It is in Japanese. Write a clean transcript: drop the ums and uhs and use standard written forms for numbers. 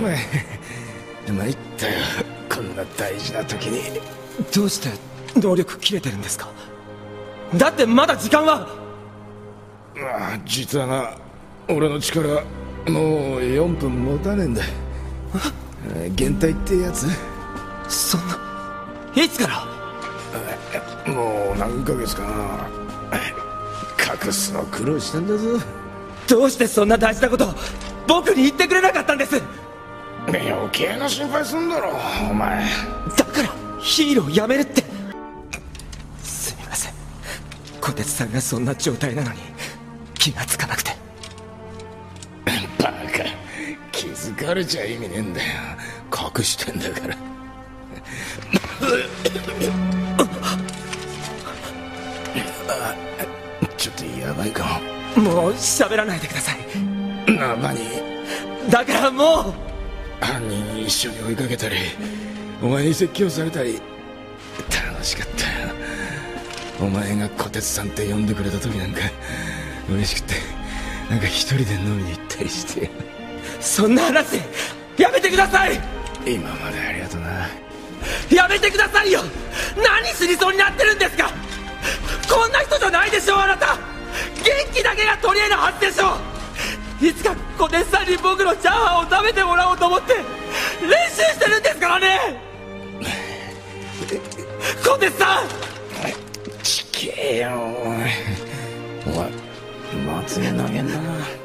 参ったよ、こんな大事な時に。 どうして能力切れてるんですか？だってまだ時間は。 実はな、俺の力もう4分持たねえんだ。減退ってやつ。 そんな、いつから？ もう何ヶ月かな。隠すの苦労したんだぞ。 どうしてそんな大事なこと僕に言ってくれなかったんです？ 余計な心配すんだろお前。 だからヒーロー辞めるって。すみません、小鉄さんがそんな状態なのに気がつかなくて。 バカ、気づかれちゃ意味ねえんだよ、隠してんだから。ちょっとヤバいかも。 もう喋らないでください。 な、何？ だからもう。 犯人一緒に追いかけたり、お前に説教されたり楽しかったよ。お前が小鉄さんって呼んでくれた時なんか嬉しくて、なんか一人で飲みに行ったりして。 そんな話やめてください。 今までありがとな。 やめてくださいよ。何死にそうになってるんですか？こんな人じゃないでしょあなた。元気だけが取り柄のはずでしょ。いつか小鉄さんに僕のチャーハンを食べてもらおうと思って練習してるんですからね。小鉄さん、 ちけえよお前。まつげ投げんだな。